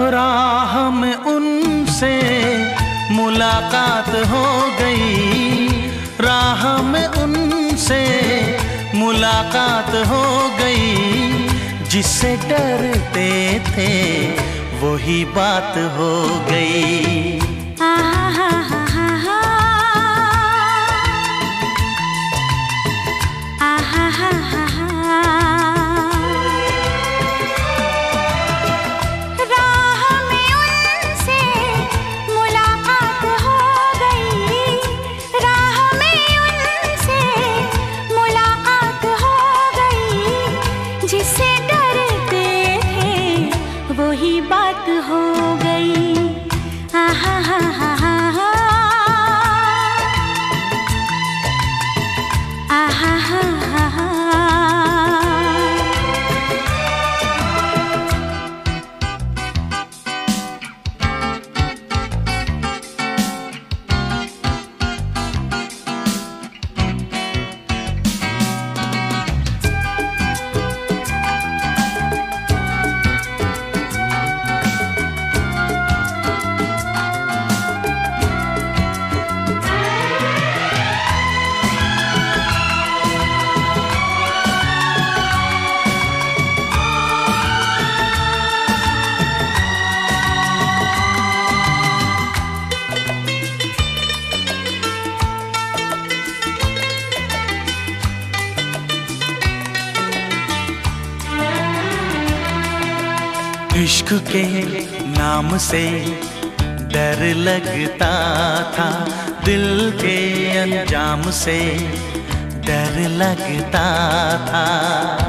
राह में उनसे मुलाकात हो गई, राह में उनसे मुलाकात हो गई। जिससे डरते थे वही बात हो गई। वही बात हो गई। आहा हा हा हा हा, आहा हा हा हा। इश्क के नाम से डर लगता था, दिल के अंजाम से डर लगता था।